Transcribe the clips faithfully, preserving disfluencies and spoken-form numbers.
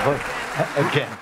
Again.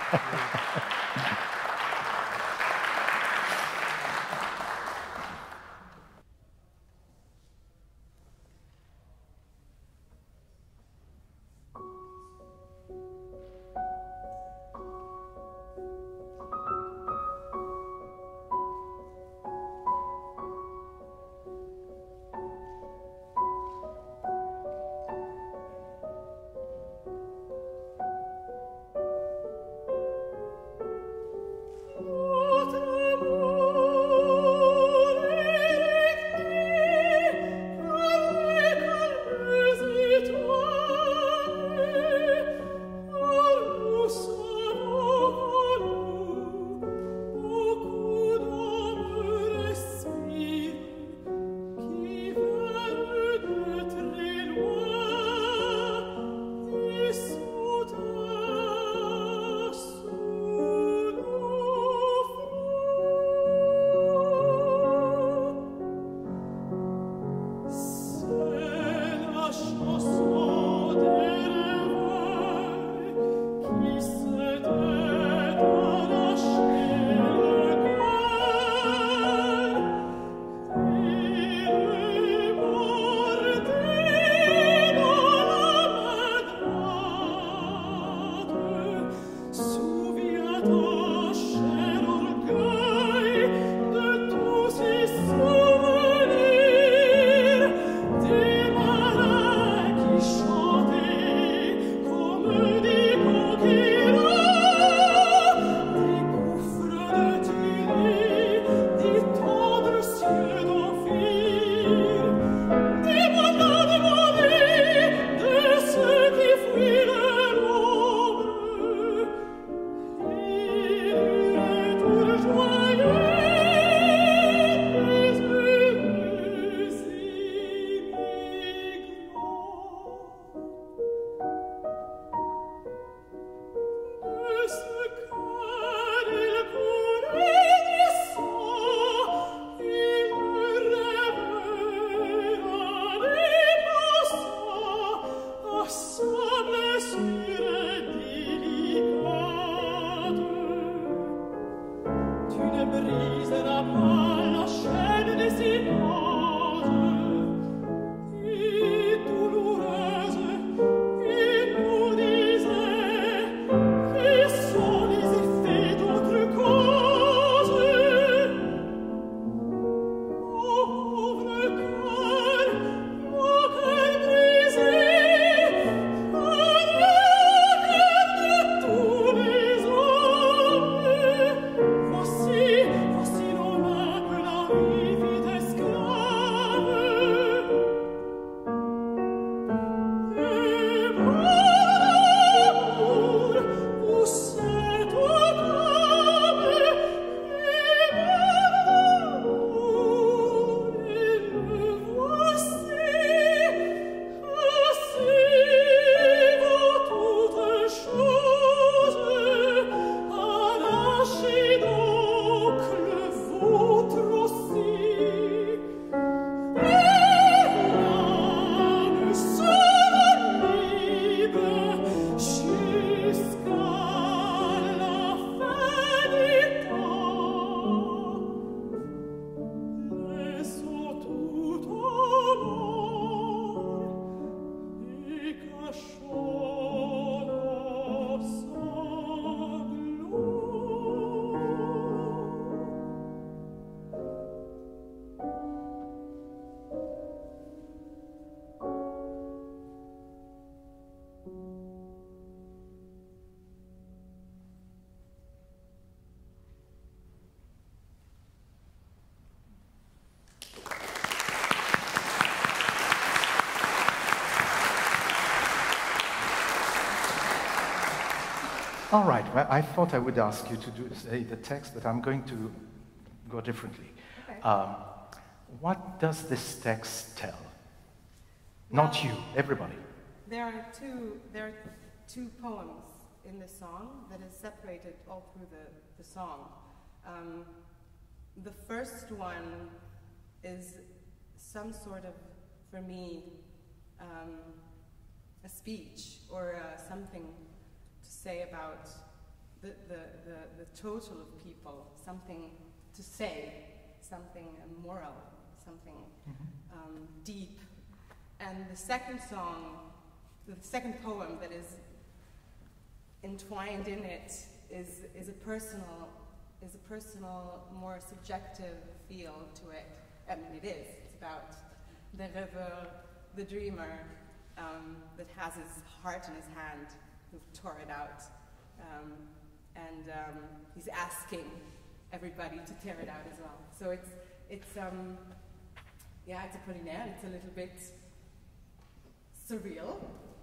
All right, well, I thought I would ask you to do, say the text, but I'm going to go differently. Okay. Um, what does this text tell? Well, not you, everybody. There are two, there are two poems in the song that is separated all through the, the song. Um, the first one is some sort of, for me, um, a speech or uh, something to say about the, the, the, the total of people, something to say, something moral, something Mm-hmm. um, deep. And the second song, the second poem that is entwined in it is, is a personal, is a personal, more subjective feel to it. I mean, it is. It's about the rêveur, the dreamer, um, that has his heart in his hand, who tore it out. Um, and um, he's asking everybody to tear it out as well. So it's, it's um, yeah, it's Apollinaire. It's a little bit surreal.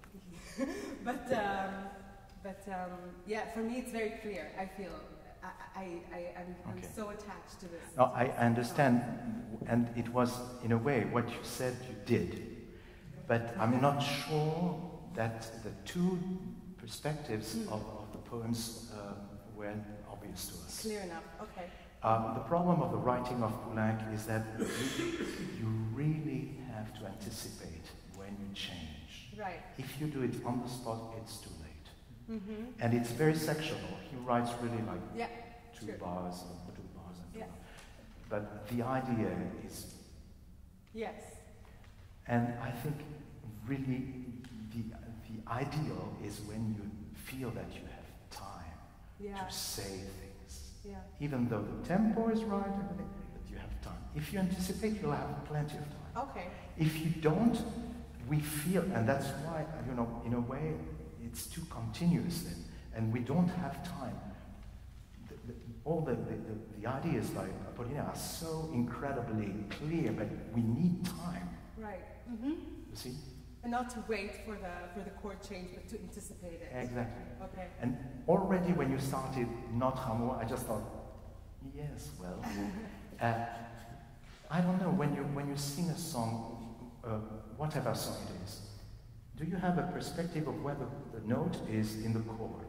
but um, but um, yeah, for me it's very clear. I feel I, I, I, I'm, I'm Okay. so attached to this. No, I understand, and it was, in a way, what you said you did. But I'm not sure that the two perspectives Mm. of, of the poems uh, were obvious to us. Clear enough. Okay. Um, the problem of the writing of Poulenc is that you, you really have to anticipate when you change. Right. If you do it on the spot, it's too late. Mm-hmm. And it's very sectional. He writes really like Yeah. two True. bars or two bars and two Yeah. bars. But the idea is, Yes. and I think really the, the ideal is when you feel that you have time Yeah. to say things. Yeah. Even though the tempo is right, everything, but you have time. If you anticipate, you'll have plenty of time. Okay. If you don't, we feel, and that's why, you know, in a way, it's too continuous then, and we don't have time. The, the, all the, the, the, the ideas by Apollinaire are so incredibly clear, but we need time, Right. Mm-hmm. you see? And not to wait for the for the chord change, but to anticipate it. Exactly. Okay. And already when you started Notre Amour, I just thought, yes, well, uh, I don't know, when you, when you sing a song, uh, whatever song it is, do you have a perspective of where the, the note is in the chord?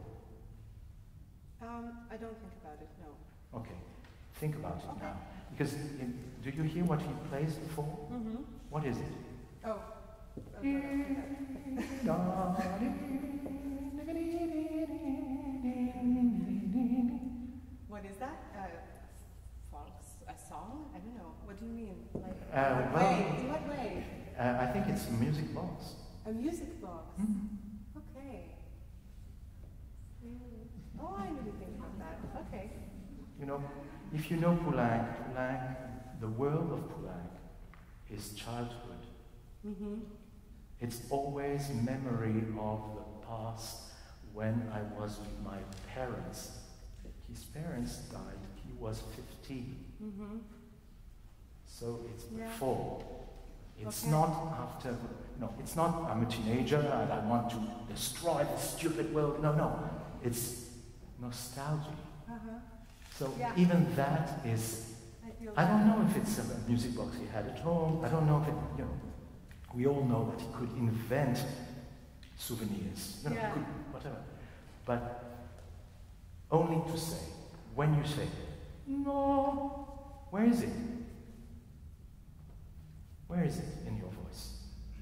Um, I don't think about it. No. Okay, think about it Okay. now. Because in, do you hear what he plays before? Mm-hmm. What is it? Oh. Okay. What is that? Uh, folks, a song? I don't know. What do you mean? Like, Uh, in what well- way? In what way? Uh, I think it's a music box. A music box. Mhm. Okay. Mm. Oh, I didn't think about that. Okay. You know, if you know Poulenc, Poulenc, the world of Poulenc is childhood. Mm-hmm. It's always memory of the past when I was with my parents. His parents died, he was fifteen. Mm-hmm. So it's Yeah. before. It's Okay. not after, no, it's not I'm a teenager and I want to destroy this stupid world. No, no. It's nostalgia. Uh-huh. So Yeah. even that is, I feel I that. don't know if it's a music box he had at home. I don't know if it, you know, we all know that he could invent souvenirs, you know, Yeah. he could, whatever. But only to say, when you say, no, where is it? Where is it in your voice?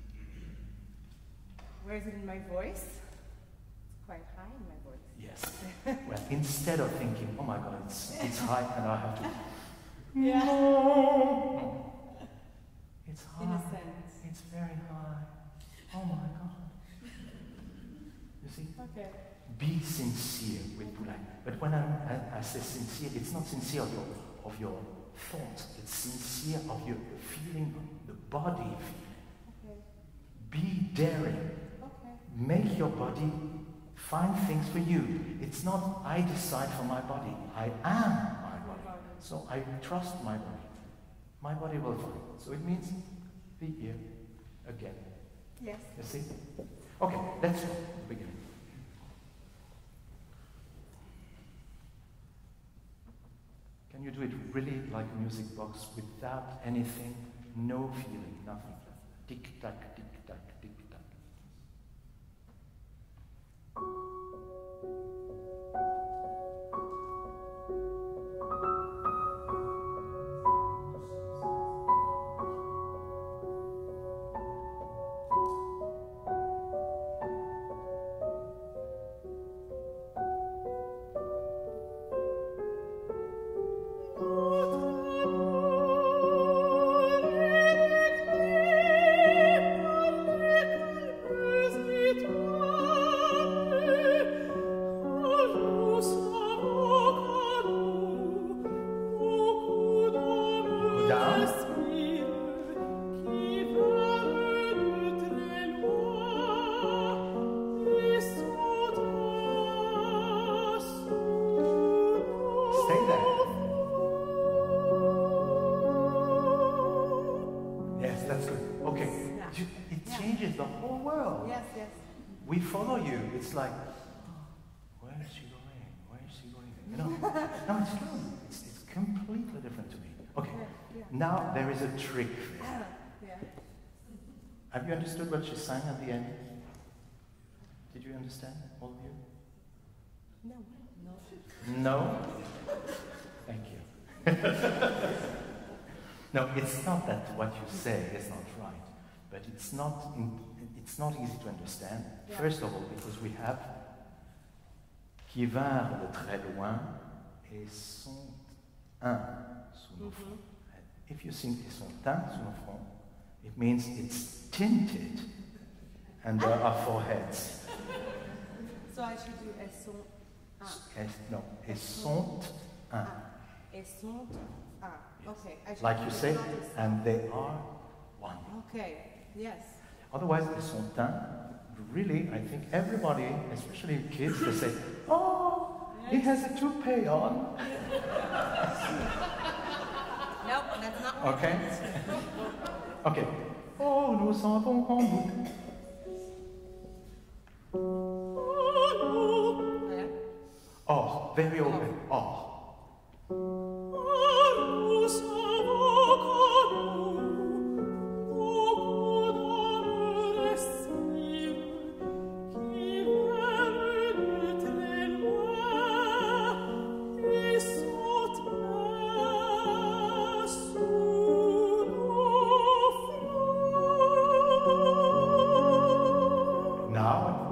Where is it in my voice? It's quite high in my voice. Yes. Well, instead of thinking, oh my God, it's, it's high and I have to, Yeah. no. It's high. In a sense. It's very high. Oh my God. You see? Okay. Be sincere with Poulenc. But when I, I, I say sincere, it's not sincere of your, of your thoughts. It's sincere of your feeling, the body feeling. Okay. Be daring. Okay. Make your body find things for you. It's not I decide for my body. I am my body. So I trust my body. My body will find. So it means be here again. Yes. You see? Okay, let's start at the beginning. Can you do it really like a music box without anything? No feeling, nothing. Tick tack, tick tack, tick tack. Okay, Yeah. you, it Yeah. changes the whole world. Yes, yes. We follow you. It's like, oh, where is she going? Where is she going? You know? No, it's true. It's, it's completely different to me. Okay, Yeah, yeah. now there is a trick. Yeah. Yeah. Have you understood what she sang at the end? Did you understand, all of you? No. No. No? Thank you. No, it's not that what you say is not right, but it's not, in, it's not easy to understand. Yeah. First of all, because we have qui vinrent de très loin et sont un sous nos fronts. If you sing ils sont un sous nos fronts, it means it's tinted under our foreheads. So I should do elles sont un. Es, no, ils sont un. Elles sont un. Okay. I should Like do you it say, not as- and they are one. Okay. Yes. Otherwise, ils sont un. Really, I think everybody, especially kids, they say, oh, he has a toupee on. Nope, that's not what Okay? Okay. Oh, nous savons en nous. Yeah. Oh, very open. Oh. Now,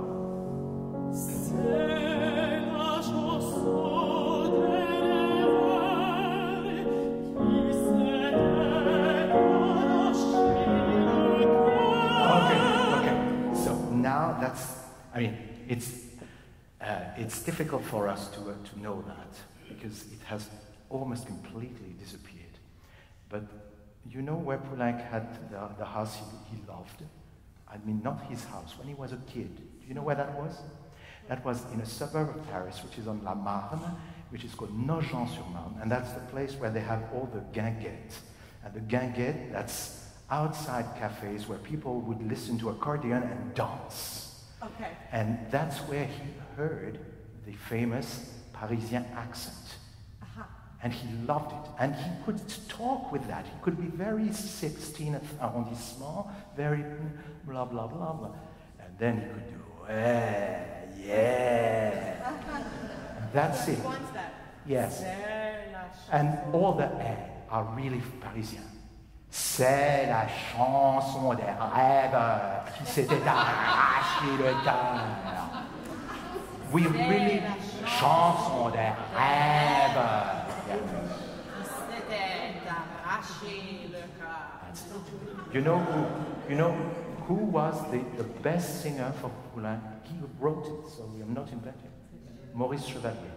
okay, okay. So now that's, I mean, it's, uh, it's difficult for us to, uh, to know that because it has almost completely disappeared. But you know where Poulenc had the, the house he, he loved? I mean, not his house, when he was a kid. Do you know where that was? That was in a suburb of Paris, which is on La Marne, which is called Nogent-sur-Marne, and that's the place where they have all the guinguettes. And the guinguette, that's outside cafes where people would listen to accordion and dance. Okay. And that's where he heard the famous Parisian accent. Aha. And he loved it. And he could talk with that. He could be very sixteenth arrondissement, very blah, blah, blah, blah. And then he could do, eh, yeah. That's it. He wants that. Yes. Very nice. And all the eh are really Parisian. C'est la chanson des rêves qui s'était arraché le cœur. We really chanson des rêves. C'était d'arracher le cœur. That's it. You know who? You know who was the, the best singer for Poulenc? He wrote it, so I'm not inventing. Maurice Chevalier.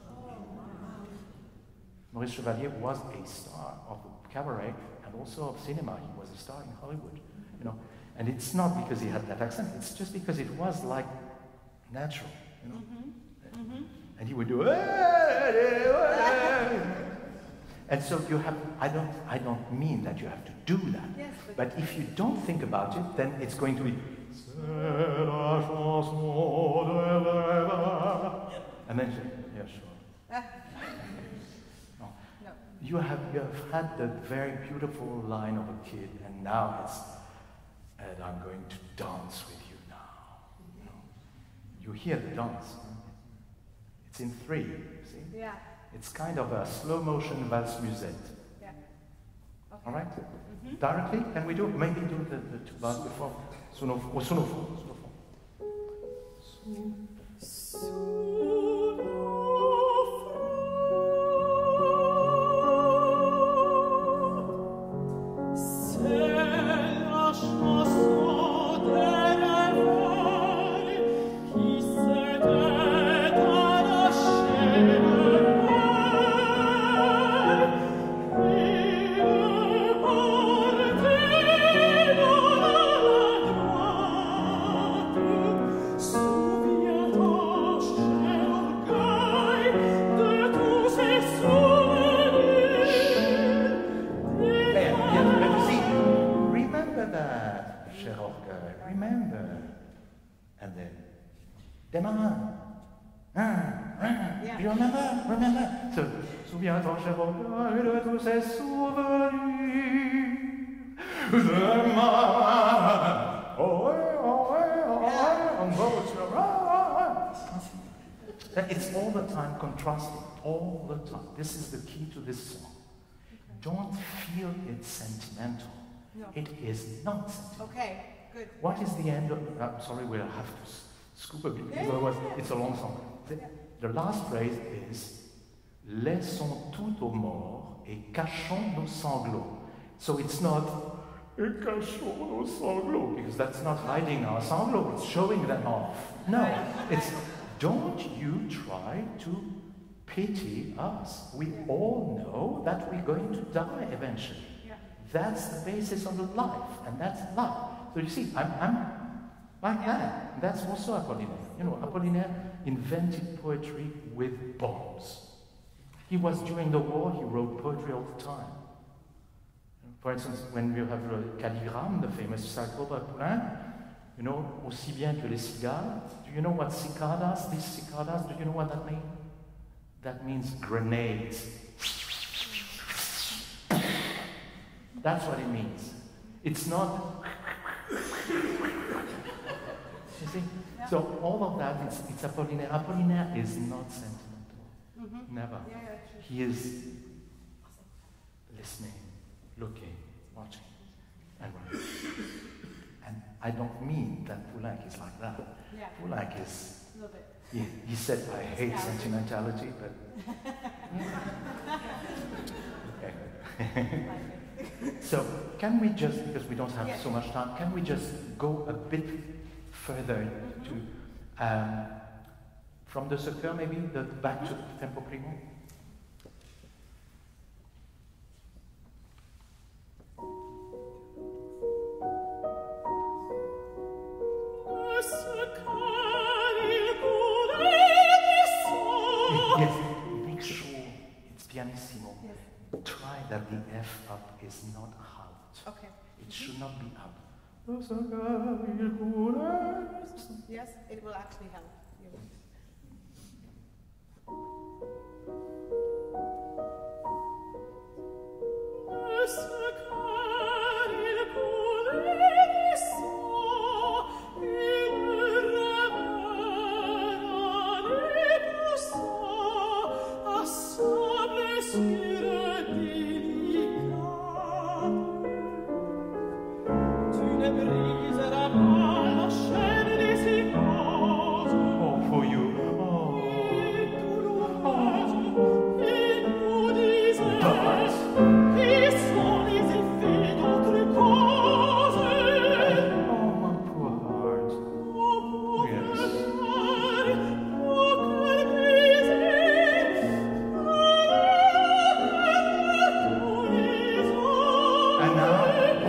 Maurice Chevalier was a star of the cabaret and also of cinema. He was a star in Hollywood, you know. And it's not because he had that accent. It's just because it was like natural, you know. Mm-hmm. Mm-hmm. And he would do. And so you have. I don't. I don't mean that you have to do that. Yes, but, But if you don't think about it, then it's going to be. And then, yeah, sure. Ah, No. no. You have, you have had the very beautiful line of a kid, and now it's, and I'm going to dance with you now. You know? You hear the dance. It's in three, see? Yeah. It's kind of a slow motion valse musette. Yeah. Okay. All right? Mm-hmm. Directly, can we do, maybe do the, the two bars before? Sono, oh, sono fu, sono fu. Souviens-toi, that, cher orgueil, remember. And then, des marins. Yeah. You remember? Remember? So, souviens-toi, cher orgueil, de tous ces souvenirs. Des marins. Oh, oh, oh, on boats. It's all the time contrasting, all the time. This is the key to this song. Don't feel it's sentimental. No. It is not sentimental. Okay, good. What is the end of... I'm sorry, we'll have to s- scoop a bit, because otherwise it's a long song. The, the last phrase is Laissons tout aux morts et cachons nos sanglots. So it's not et cachons nos sanglots, because that's not hiding our sanglots, it's showing them off. No, it's don't you try to pity us. We all know that we're going to die eventually. Yeah. That's the basis of life, and that's life. So you see, I'm, I'm like that. And that's also Apollinaire. You know, Apollinaire invented poetry with bombs. He was, during the war, he wrote poetry all the time. For instance, when you have the Calligramme, the famous Sacre by Poulain, you know, aussi bien que les cigales. Do you know what cicadas, these cicadas, do you know what that means? That means grenades. That's what it means. It's not... You see? Yeah. So all of that, it's, it's Apollinaire. Apollinaire is not sentimental. Mm-hmm. Never. Yeah, yeah, true. He is listening, looking, watching, and writing. And I don't mean that Poulenc is like that. Yeah. Poulenc is... A little bit. He, he said, I hate sentimentality, but... Okay. So, can we just, because we don't have Yeah. so much time, can we just go a bit further to, um, from the Secteur maybe, the, back to Tempo Primo? Yes, make sure it's pianissimo. Yes. Try that the F up is not out. Okay. It should not be up. Yes, it will actually help. You're right. Oh, for you. Oh. Oh, my poor heart. Yes. And now,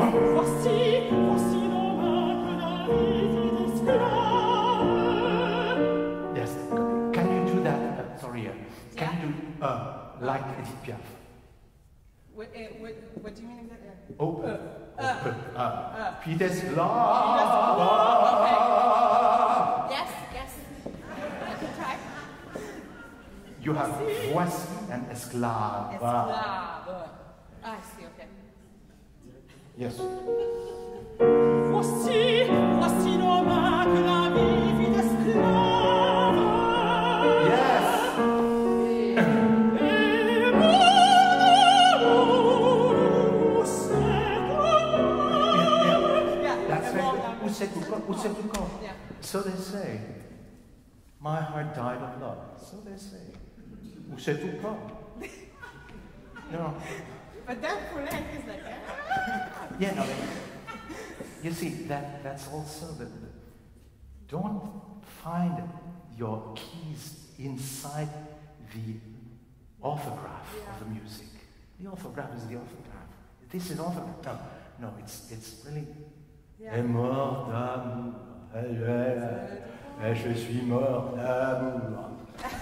yes. Can you do that? Uh, sorry. Uh, can you do uh, like Edith Piaf? What, uh, what, what do you mean exactly? Open. Uh, Open. Uh. uh. Puis des Yes, yes. I can try. You have voici and esclave. Esclave. Ah, I see, okay. Yes. Voici, voici nos mains que la vie fit esclave. Yes. Et mon amour, c'est Yeah, That's I'm right. all done. Où c'est tout corps? Où c'est tout corps? Yeah. So they say. My heart died of love. So they say. Où c'est tout corps? No. But that Poulenc is like, ah. Yeah, no, you see, that, that's also the, the... Don't find your keys inside the orthograph of the music. The orthograph is the orthograph. This is orthograph. No, no, it's, it's really... Yeah. Est mort d'amour. Et je suis mort d'amour.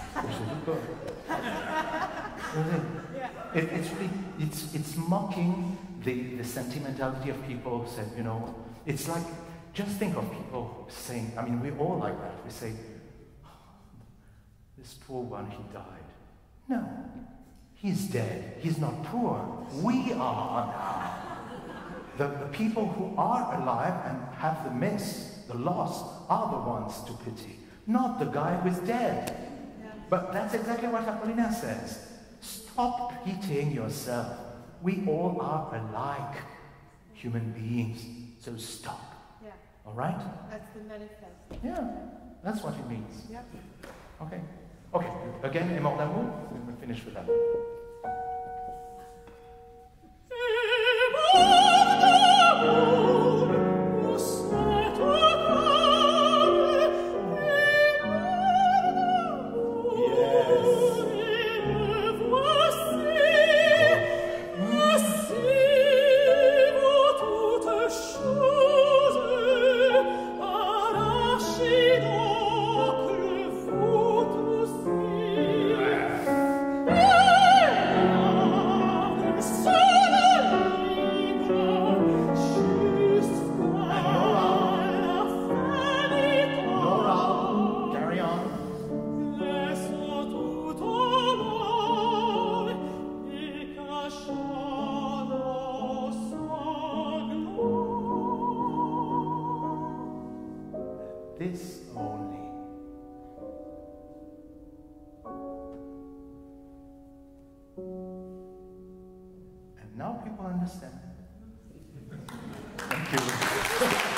Yeah. It, it's really, it's, it's mocking the, the sentimentality of people who said, you know, It's like, just think of people saying, I mean, we all like that. We say, oh, this poor one, he died. No, he's dead. He's not poor. We are now. The, the people who are alive and have the miss, the loss, are the ones to pity, not the guy who's dead. Yeah. But that's exactly what Apollinaire says. Stop pitying yourself. We all are alike human beings, so stop. Yeah. All right? That's the manifest. Yeah, that's what it means. Yep. Okay. Okay, again, Les Morts d'Amour, we'll finish with that. This only. And now people understand. Thank you.